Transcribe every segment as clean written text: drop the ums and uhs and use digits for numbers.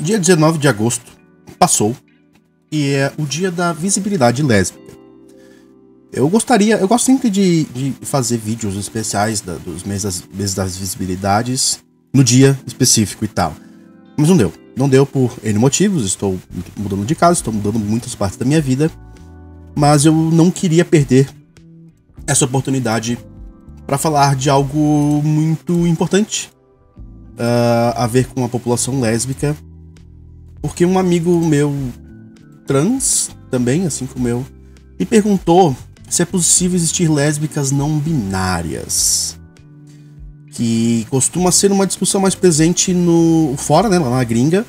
Dia 19 de agosto passou e é o dia da visibilidade lésbica. Eu gosto sempre de fazer vídeos especiais dos meses das visibilidades no dia específico e tal. Mas não deu. Não deu por N motivos, estou mudando de casa, estou mudando muitas partes da minha vida. Mas eu não queria perder essa oportunidade para falar de algo muito importante a ver com a população lésbica. Porque um amigo meu trans, também, assim como eu, me perguntou se é possível existir lésbicas não binárias. Que costuma ser uma discussão mais presente fora, né, lá na gringa,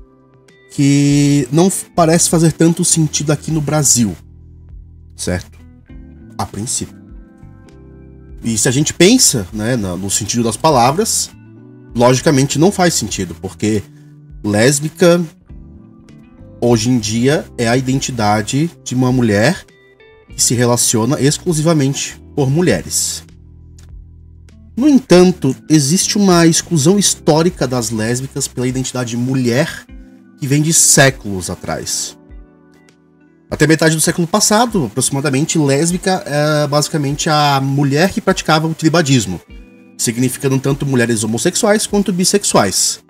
que não parece fazer tanto sentido aqui no Brasil, certo? A princípio. E se a gente pensa, né, no sentido das palavras, logicamente não faz sentido, porque lésbica hoje em dia é a identidade de uma mulher que se relaciona exclusivamente por mulheres. No entanto, existe uma exclusão histórica das lésbicas pela identidade mulher que vem de séculos atrás. Até metade do século passado, aproximadamente, lésbica é basicamente a mulher que praticava o tribadismo, significando tanto mulheres homossexuais quanto bissexuais.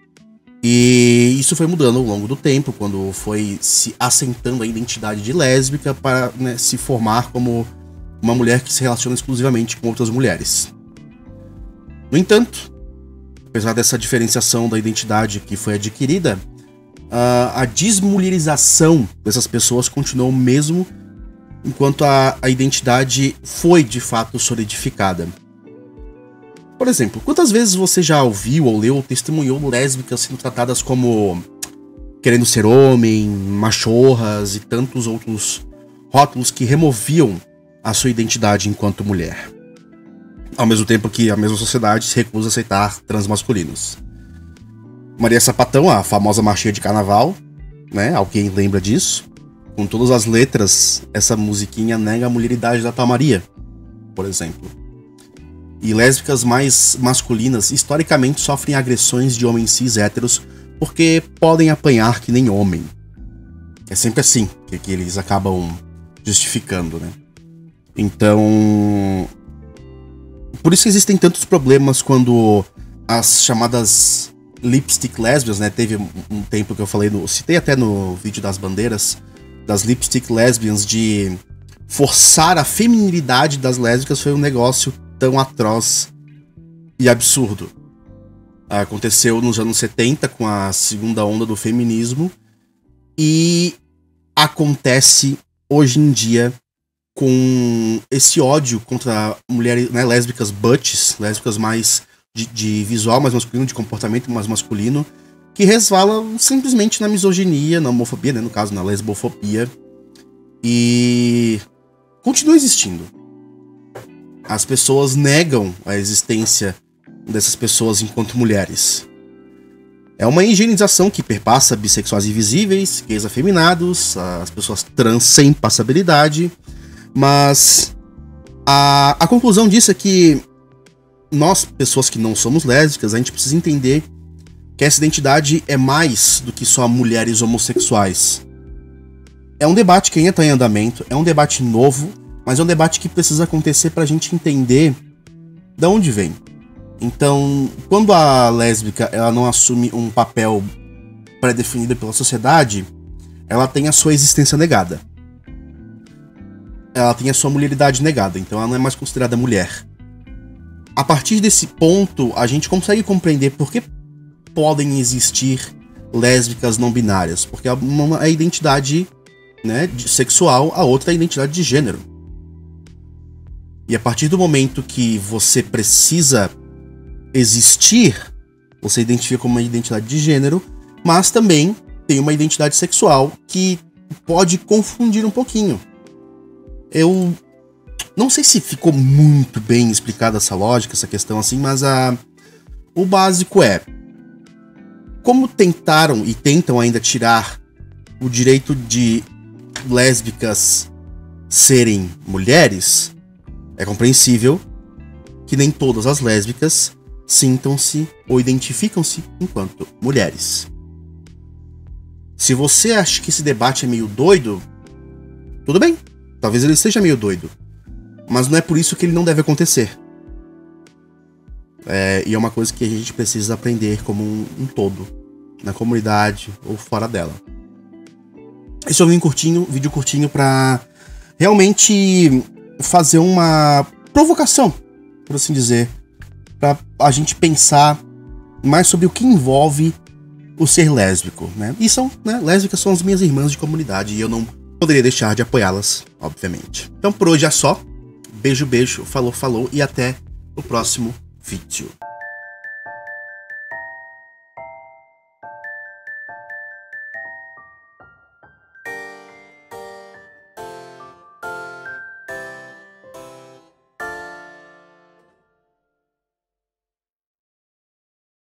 E isso foi mudando ao longo do tempo, quando foi se assentando a identidade de lésbica para, né, se formar como uma mulher que se relaciona exclusivamente com outras mulheres. No entanto, apesar dessa diferenciação da identidade que foi adquirida, a desmulherização dessas pessoas continuou mesmo enquanto a identidade foi de fato solidificada. Por exemplo, quantas vezes você já ouviu ou leu ou testemunhou lésbicas sendo tratadas como querendo ser homem, machorras e tantos outros rótulos que removiam a sua identidade enquanto mulher? Ao mesmo tempo que a mesma sociedade se recusa a aceitar transmasculinos. Maria Sapatão, a famosa marchinha de carnaval, né? Alguém lembra disso? Com todas as letras, essa musiquinha nega a mulheridade da tal Maria, por exemplo. E lésbicas mais masculinas historicamente sofrem agressões de homens cis héteros porque podem apanhar que nem homem. É sempre assim que eles acabam justificando, né? Então, por isso que existem tantos problemas quando as chamadas lipstick lesbians, né? Teve um tempo que eu falei, citei até no vídeo das bandeiras, das lipstick lesbians, de forçar a feminilidade das lésbicas, foi um negócio tão atroz e absurdo. Aconteceu nos anos 70 com a segunda onda do feminismo e acontece hoje em dia com esse ódio contra mulheres, né, lésbicas butches, lésbicas mais de visual mais masculino, de comportamento mais masculino, que resvala simplesmente na misoginia, na homofobia, né, no caso na lesbofobia, e continua existindo. As pessoas negam a existência dessas pessoas enquanto mulheres. É uma higienização que perpassa bissexuais invisíveis, gays afeminados, as pessoas trans sem passabilidade, mas a conclusão disso é que nós, pessoas que não somos lésbicas, a gente precisa entender que essa identidade é mais do que só mulheres homossexuais. É um debate que ainda está em andamento, é um debate novo, mas é um debate que precisa acontecer pra gente entender de onde vem. Então, quando a lésbica ela não assume um papel pré-definido pela sociedade, ela tem a sua existência negada. Ela tem a sua mulheridade negada, então ela não é mais considerada mulher. A partir desse ponto, a gente consegue compreender por que podem existir lésbicas não binárias. Porque uma é a identidade, né, sexual, a outra é a identidade de gênero. E a partir do momento que você precisa existir, você identifica como uma identidade de gênero, mas também tem uma identidade sexual que pode confundir um pouquinho. Eu não sei se ficou muito bem explicada essa lógica, essa questão assim, mas o básico é: como tentaram e tentam ainda tirar o direito de lésbicas serem mulheres, é compreensível que nem todas as lésbicas sintam-se ou identificam-se enquanto mulheres. Se você acha que esse debate é meio doido, tudo bem. Talvez ele seja meio doido. Mas não é por isso que ele não deve acontecer. E é uma coisa que a gente precisa aprender como um todo. Na comunidade ou fora dela. Esse é um vídeo curtinho pra realmente fazer uma provocação, por assim dizer. Pra a gente pensar mais sobre o que envolve o ser lésbico, né? E lésbicas são as minhas irmãs de comunidade e eu não poderia deixar de apoiá-las, obviamente. Então por hoje é só. Beijo, falou e até o próximo vídeo.